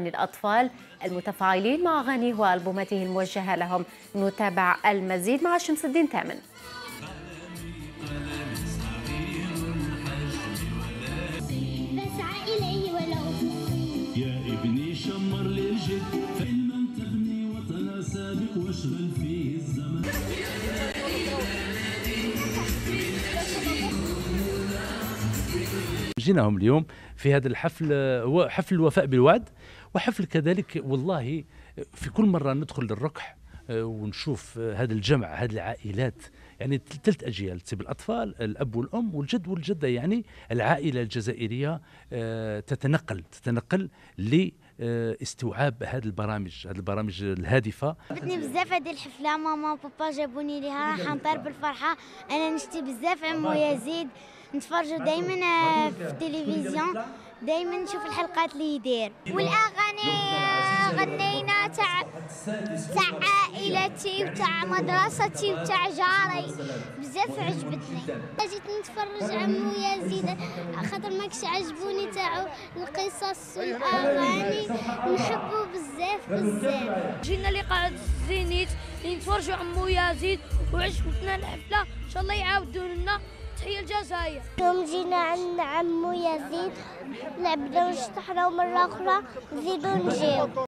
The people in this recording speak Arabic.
الأطفال المتفاعلين مع أغانيه وألبوماته الموجهة لهم. نتابع المزيد مع شمس الدين تامن. يا ابني شمر للجد فإن تبني وطن سابق واشغل فيه الزمن. جيناهم اليوم في هذا الحفل، هو حفل الوفاء بالوعد، وحفل كذلك والله في كل مرة ندخل للركح ونشوف هذا الجمع، هذه العائلات، يعني 3 أجيال، تسيب الأطفال، الأب والأم والجد والجدة، يعني العائلة الجزائرية تتنقل لاستوعاب هذه البرامج الهادفة. عجبتني بزاف هذه الحفلة، ماما وبابا جابوني ليها، راح نطير بالفرحة. أنا نشتي بزاف عمو يزيد، نتفرجوا دايما في التلفزيون، دايما نشوف الحلقات اللي يدير. والاغاني غنينا تاع عائلتي وتاع مدرستي وتاع جاري، بزاف عجبتني. جيت نتفرج عمو يزيد خاطر ماكش عجبوني تاعو القصص والاغاني، نحبو بزاف. جينا لقاء الزينيت نتفرجوا عمو يزيد وعجبتنا الحفله، ان شاء الله يعاودوا لنا. تحية الجزائر. اليوم جينا عند عمو يزيد، لعبنا وشطحنا، ومرة أخرى نزيدو نجيو.